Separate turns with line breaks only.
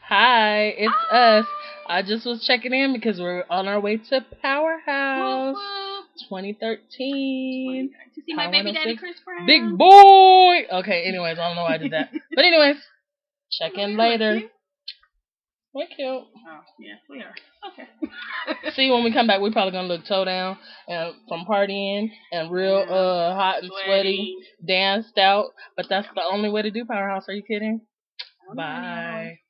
Hi, it's us. I just was checking in because we're on our way to Powerhouse 2013.
To see my baby daddy Chris Brown.
Big boy. Okay, anyways, I don't know why I did that. But anyways, check in later. We're cute.
Oh, yeah, we are. Okay.
See, when we come back, we're probably gonna look toe down and from partying and real hot and sweaty, danced out. But that's the only way to do Powerhouse. Are you kidding? Bye.